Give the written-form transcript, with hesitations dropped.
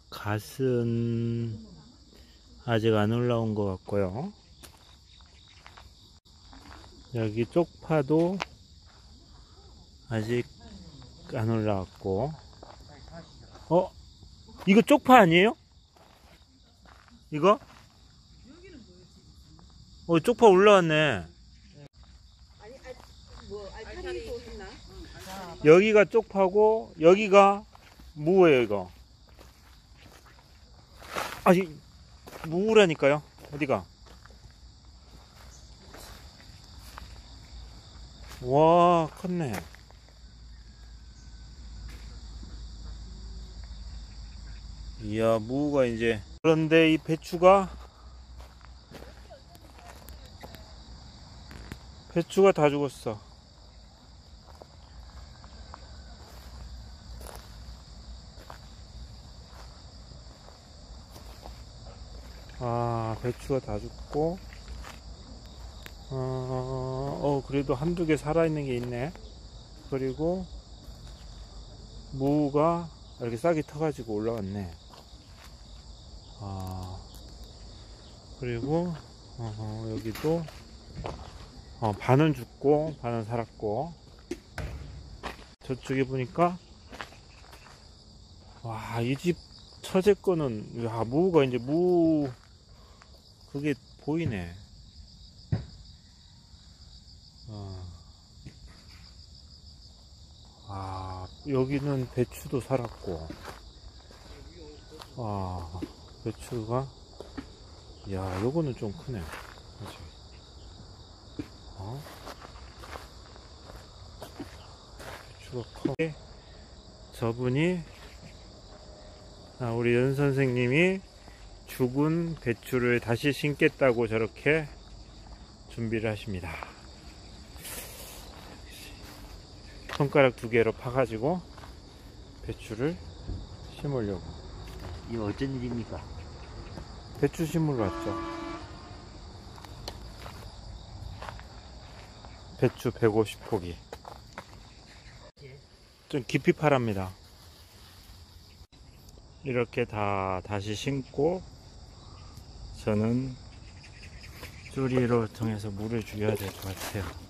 갓은 아직 안 올라온 것 같고요. 여기 쪽파도 아직 안 올라왔고. 이거 쪽파 아니에요? 이거? 쪽파 올라왔네. 알타리도 했나? 여기가 쪽파고 여기가 무예요. 이거 아니 무라니까요. 어디가? 와, 컸네. 이야, 무가 이제. 그런데 이 배추가 다 죽었어. 배추가 다 죽고, 그래도 한두 개 살아있는 게 있네. 그리고 무가 이렇게 싹이 터가지고 올라왔네. 그리고 여기도 반은 죽고 반은 살았고, 저쪽에 보니까 와, 이 집 처제 거는 무가 이제 그게 보이네. 여기는 배추도 살았고, 배추가, 요거는 좀 크네. 그치? 배추가 커. 저분이, 우리 연 선생님이 죽은 배추를 다시 심겠다고 저렇게 준비를 하십니다. 손가락 2개로 파가지고 배추를 심으려고. 이거 어쩐 일입니까? 배추 심으러 왔죠. 배추 150포기. 좀 깊이 파랍니다. 이렇게 다시 심고, 저는 쭈리로 통해서 물을 줘야 될 것 같아요.